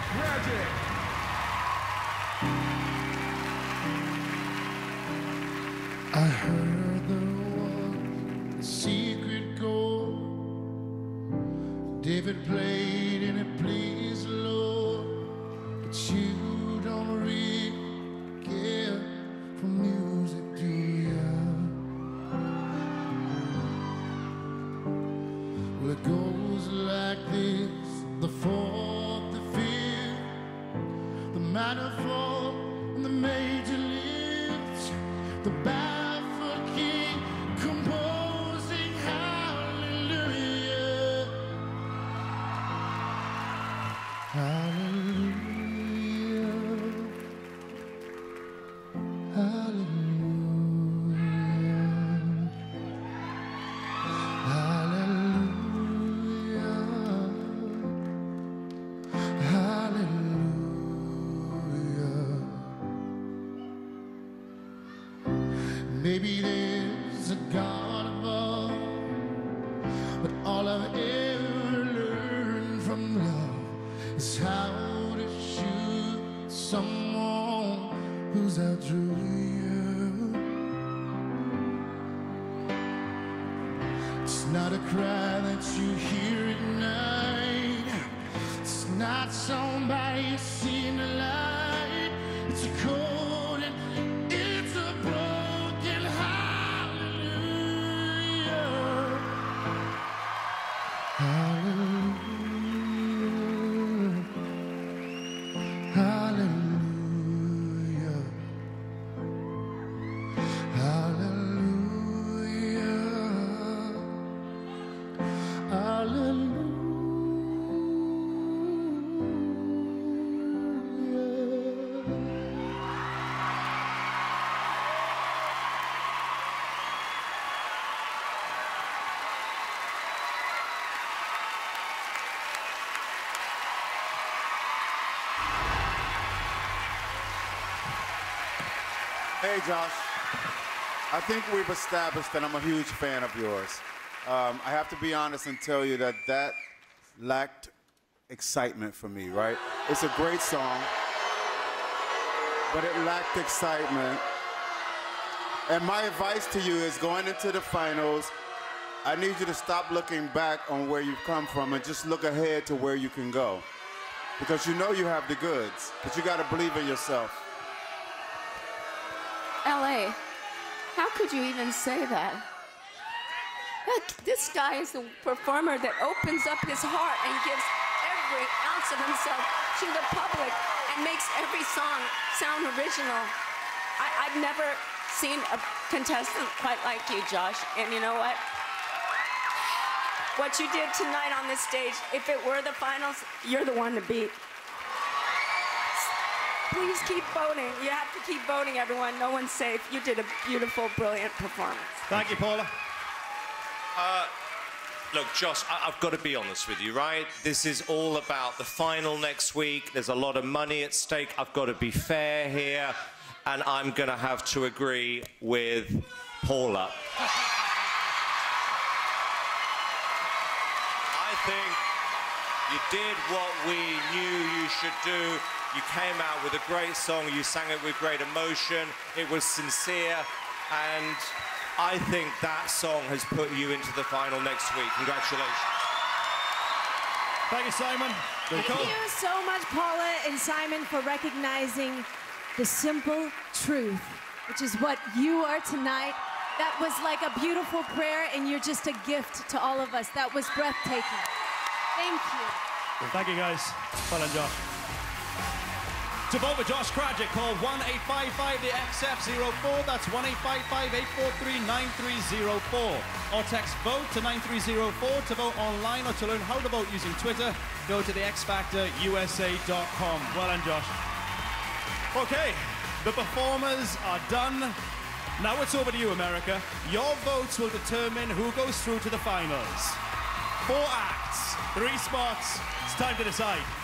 Tragic. I heard there was a secret chord David played and it pleased the Lord, but you don't really care for music, do you? Well, it goes like this: the fourth, the fifth, the minor fall, and the major lifts, the barefoot king composing hallelujah, hallelujah, hallelujah, hallelujah, hallelujah. Maybe there's a God above, but all I've ever learned from love is how to shoot someone who's out to you. It's not a cry that you hear at night. It's not somebody you see in the light. It's a cold and it's a broken hallelujah. Hallelujah. Hallelujah. Hallelujah. Hallelujah. Hey, Josh. I think we've established that I'm a huge fan of yours. I have to be honest and tell you that that lacked excitement for me, right? It's a great song, but it lacked excitement. And my advice to you is, going into the finals, I need you to stop looking back on where you've come from and just look ahead to where you can go. Because you know you have the goods, but you got to believe in yourself. L.A., how could you even say that? Look, this guy is the performer that opens up his heart and gives every ounce of himself to the public and makes every song sound original. I've never seen a contestant quite like you, Josh. And you know what? What you did tonight on this stage, if it were the finals, you're the one to beat. Please keep voting. You have to keep voting, everyone. No one's safe. You did a beautiful, brilliant performance. Thank you, Paula. Look, Josh, I've got to be honest with you, right? This is all about the final next week. There's a lot of money at stake. I've got to be fair here, and I'm going to have to agree with Paula. I think you did what we knew you should do. You came out with a great song. You sang it with great emotion. It was sincere, and I think that song has put you into the final next week. Congratulations. Thank you, Simon. Thank you so much, Paula and Simon, for recognizing the simple truth, which is what you are tonight. That was like a beautiful prayer, and you're just a gift to all of us. That was breathtaking. Thank you. Thank you, guys. Well done, Josh. To vote for Josh Krajic, call 1-855-XF04. That's 1-855-843-9304. Or text VOTE to 9304 to vote online, or to learn how to vote using Twitter, go to thexfactorusa.com. Well done, Josh. Okay, the performers are done. Now it's over to you, America. Your votes will determine who goes through to the finals. 4 acts, 3 spots. It's time to decide.